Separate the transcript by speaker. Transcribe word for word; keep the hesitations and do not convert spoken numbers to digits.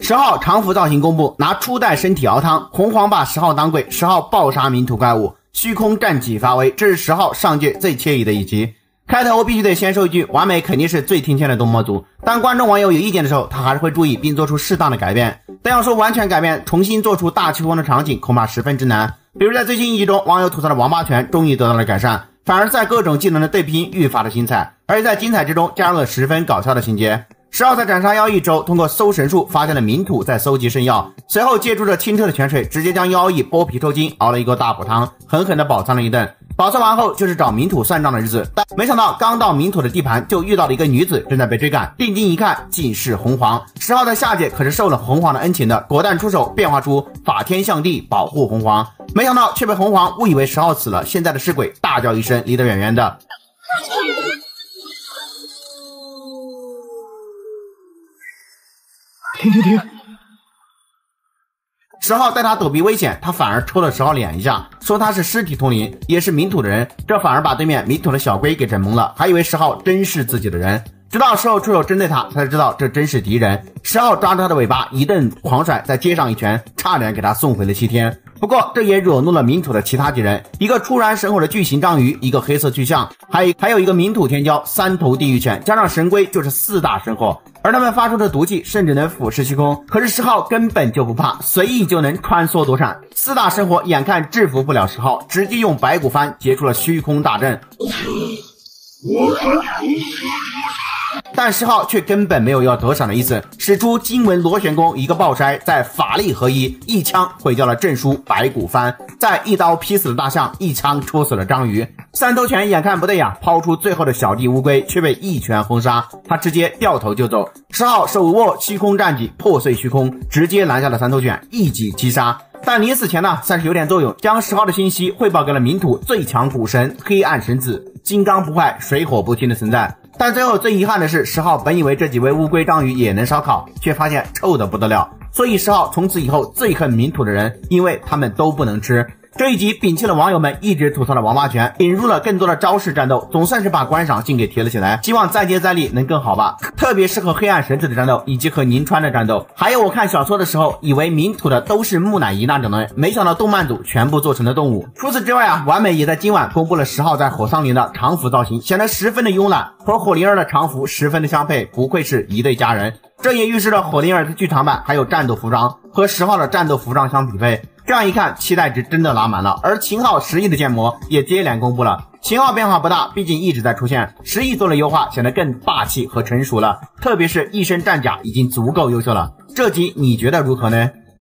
Speaker 1: 十号常服造型公布，拿初代身体熬汤，红黄把十号当鬼，十号暴杀民土怪物，虚空战戟发威，这是十号上届最惬意的一集。开头我必须得先说一句，完美肯定是最听劝的动模组，当观众网友有意见的时候，他还是会注意并做出适当的改变。但要说完全改变，重新做出大气风的场景，恐怕十分之难。比如在最新一集中，网友吐槽的王八拳终于得到了改善，反而在各种技能的对拼愈发的精彩，而且在精彩之中加入了十分搞笑的情节。十号在斩杀妖异之后，通过搜神术发现了民土在搜集圣药，随后借助着清澈的泉水，直接将妖异剥皮抽筋，熬了一锅大补汤，狠狠的饱餐了一顿。饱餐完后就是找民土算账的日子，但没想到刚到民土的地盘，就遇到了一个女子正在被追赶，定睛一看，竟是红黄。十号在下界可是受了红黄的恩情的，果断出手变化出法天象地保护红黄，没想到却被红黄误以为十号死了，现在的尸鬼大叫一声，离得远远的。
Speaker 2: 停停停！
Speaker 1: 十号带他躲避危险，他反而抽了十号脸一下，说他是尸体通灵，也是民土的人，这反而把对面民土的小龟给整懵了，还以为十号真是自己的人。直到十号出手针对他，才知道这真是敌人。十号抓着他的尾巴一顿狂甩，再接上一拳，差点给他送回了西天。不过这也惹怒了民土的其他几人，一个出然神火的巨型章鱼，一个黑色巨象，还有还有一个民土天骄，三头地狱犬，加上神龟就是四大神火，而他们发出的毒气甚至能腐蚀虚空。可是十号根本就不怕，随意就能穿梭躲闪，四大神火眼看制服不了十号，直接用白骨幡结出了虚空大阵。但十号却根本没有要躲闪的意思，使出金文螺旋弓一个爆筛，在法力合一，一枪毁掉了证书白骨幡，再一刀劈死了大象，一枪戳死了章鱼。三头犬眼看不对呀，抛出最后的小弟乌龟，却被一拳轰杀，他直接掉头就走。十号手握虚空战戟破碎虚空，直接拦下了三头犬，一击击杀。但临死前呢，算是有点作用，将十号的信息汇报给了民土最强古神黑暗神子，金刚不坏水火不侵的存在。但最后最遗憾的是，十号本以为这几位乌龟章鱼也能烧烤，却发现臭得不得了，所以十号从此以后最恨民土的人，因为他们都不能吃。这一集摒弃了网友们一直吐槽的王八拳，引入了更多的招式战斗，总算是把观赏性给提了起来，希望再接再厉能更好吧。特别适合黑暗神子的战斗以及和宁川的战斗。还有我看小说的时候以为民土的都是木乃伊那种的，没想到动漫组全部做成了动物。除此之外啊，完美也在今晚公布了十号在火桑林的常服造型，显得十分的慵懒，和火灵儿的常服十分的相配，不愧是一对佳人。这也预示着火灵儿的剧场版还有战斗服装和十号的战斗服装相匹配。这样一看，期待值真的拉满了。而秦昊十亿的建模也接连公布了，秦昊变化不大，毕竟一直在出现，十亿做了优化，显得更霸气和成熟了。特别是一身战甲已经足够优秀了。这集你觉得如何呢？